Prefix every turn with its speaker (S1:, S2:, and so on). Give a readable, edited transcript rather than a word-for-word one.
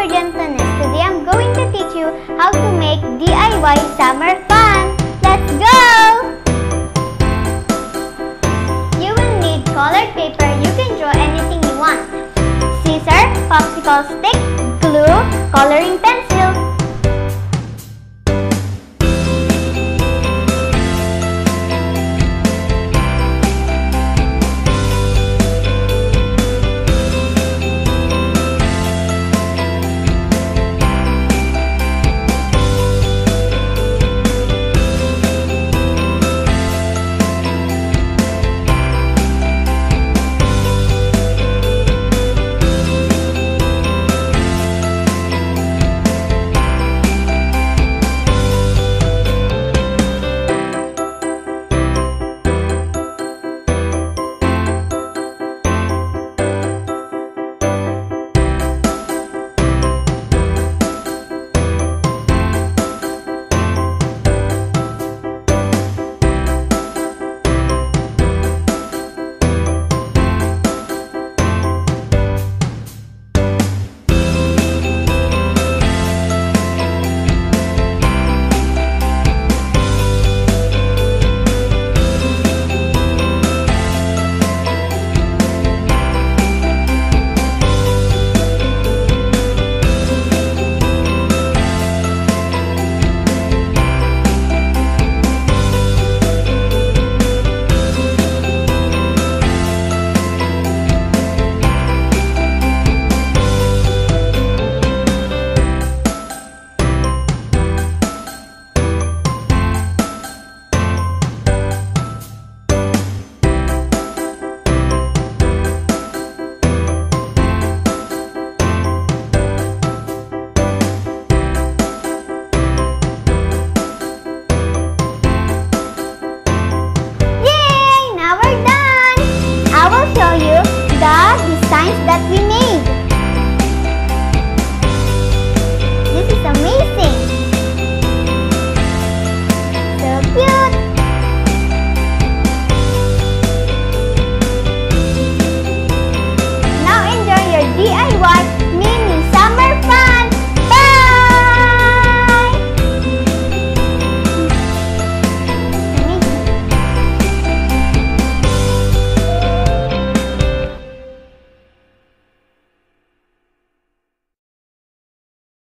S1: Teacher Gentleness. Today I'm going to teach you how to make DIY summer fun. Let's go! You will need colored paper. You can draw anything you want. Scissor, popsicle stick, glue, coloring pencil. That we made. This is amazing. So cute.